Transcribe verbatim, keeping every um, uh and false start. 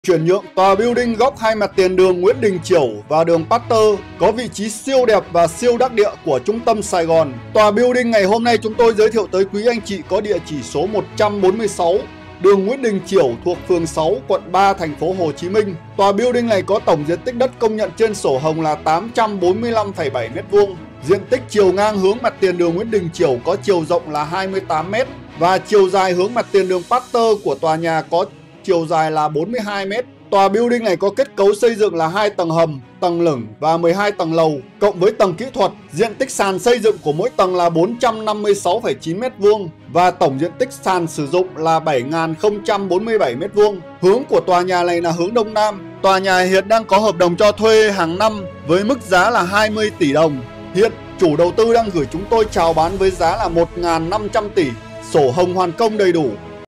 Chuyển nhượng tòa building góc hai mặt tiền đường Nguyễn Đình Chiểu và đường Pasteur có vị trí siêu đẹp và siêu đắc địa của trung tâm Sài Gòn. Tòa building ngày hôm nay chúng tôi giới thiệu tới quý anh chị có địa chỉ số một trăm bốn mươi sáu, đường Nguyễn Đình Chiểu thuộc phường sáu, quận ba, thành phố Hồ Chí Minh. Tòa building này có tổng diện tích đất công nhận trên sổ hồng là tám trăm bốn mươi lăm phẩy bảy mét vuông. Diện tích chiều ngang hướng mặt tiền đường Nguyễn Đình Chiểu có chiều rộng là hai mươi tám mét và chiều dài hướng mặt tiền đường Pasteur của tòa nhà có chiều dài là bốn mươi hai mét. Tòa building này có kết cấu xây dựng là hai tầng hầm, tầng lửng và mười hai tầng lầu, cộng với tầng kỹ thuật. Diện tích sàn xây dựng của mỗi tầng là bốn trăm năm mươi sáu phẩy chín mét vuông và tổng diện tích sàn sử dụng là bảy nghìn không trăm bốn mươi bảy mét vuông. Hướng của tòa nhà này là hướng đông nam. Tòa nhà hiện đang có hợp đồng cho thuê hàng năm với mức giá là hai mươi tỷ đồng. Hiện chủ đầu tư đang gửi chúng tôi chào bán với giá là một nghìn năm trăm tỷ, sổ hồng hoàn công đầy đủ.